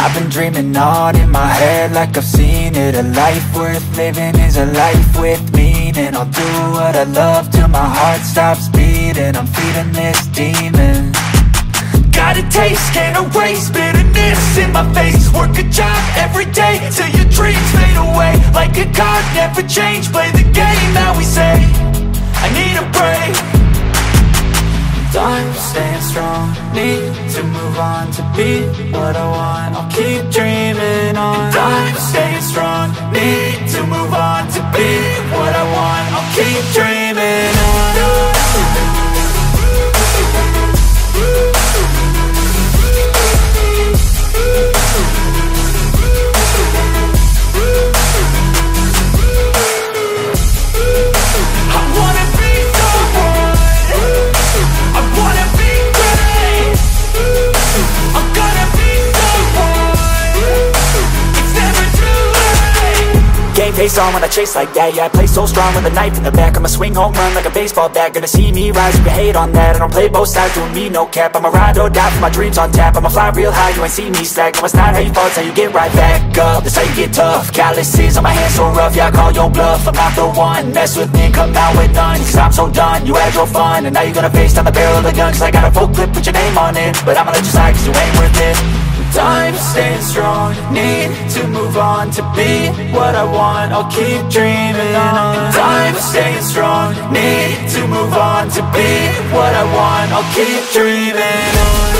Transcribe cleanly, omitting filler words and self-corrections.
I've been dreaming on in my head like I've seen it. A life worth living is a life with meaning. I'll do what I love till my heart stops beating. I'm feeding this demon. Got a taste, can't erase bitterness in my face. Work a job every day till your dreams fade away. Like a card, never change, play the game that we say. I need a break. I'm staying strong, need to move on to be what I want. I'll keep dreaming on. I'm staying strong, need to move on to be what I want. I'll keep dreaming on. Face on when I chase like that, yeah, I play so strong with a knife in the back. I'ma swing home run like a baseball bat. Gonna see me rise, you can hate on that. I don't play both sides, doing me no cap. I'ma ride or die for my dreams on tap. I'ma fly real high, you ain't see me slack. No, it's not how you fall, it's how you get right back up. That's how you get tough. Calluses on my hands so rough, yeah, I call your bluff. I'm not the one, mess with me and come out with none. Cause I'm so done, you had your fun. And now you're gonna face down the barrel of the gun. Cause I got a full clip, put your name on it. But I'ma let you slide cause you ain't worth it. I'm staying strong, need to move on to be what I want. I'll keep dreaming on. I'm staying strong, need to move on to be what I want. I'll keep dreaming on.